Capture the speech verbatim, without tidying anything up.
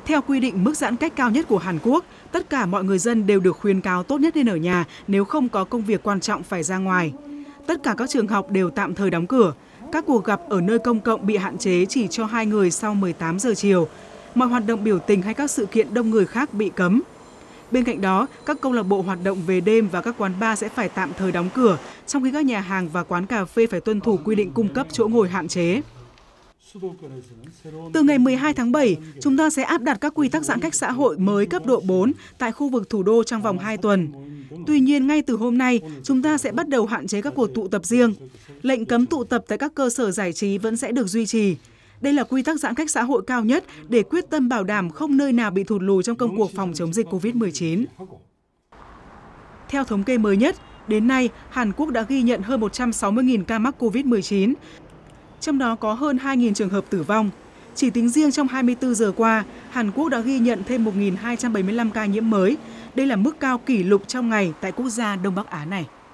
Theo quy định mức giãn cách cao nhất của Hàn Quốc, tất cả mọi người dân đều được khuyến cáo tốt nhất nên ở nhà nếu không có công việc quan trọng phải ra ngoài. Tất cả các trường học đều tạm thời đóng cửa. Các cuộc gặp ở nơi công cộng bị hạn chế chỉ cho hai người sau mười tám giờ chiều. Mọi hoạt động biểu tình hay các sự kiện đông người khác bị cấm. Bên cạnh đó, các câu lạc bộ hoạt động về đêm và các quán bar sẽ phải tạm thời đóng cửa, trong khi các nhà hàng và quán cà phê phải tuân thủ quy định cung cấp chỗ ngồi hạn chế. Từ ngày mười hai tháng bảy, chúng ta sẽ áp đặt các quy tắc giãn cách xã hội mới cấp độ bốn tại khu vực thủ đô trong vòng hai tuần. Tuy nhiên, ngay từ hôm nay, chúng ta sẽ bắt đầu hạn chế các cuộc tụ tập riêng. Lệnh cấm tụ tập tại các cơ sở giải trí vẫn sẽ được duy trì. Đây là quy tắc giãn cách xã hội cao nhất để quyết tâm bảo đảm không nơi nào bị thụt lùi trong công cuộc phòng chống dịch Covid mười chín. Theo thống kê mới nhất, đến nay, Hàn Quốc đã ghi nhận hơn một trăm sáu mươi nghìn ca mắc Covid mười chín, trong đó có hơn hai nghìn trường hợp tử vong. Chỉ tính riêng trong hai mươi tư giờ qua, Hàn Quốc đã ghi nhận thêm một nghìn hai trăm bảy mươi lăm ca nhiễm mới. Đây là mức cao kỷ lục trong ngày tại quốc gia Đông Bắc Á này.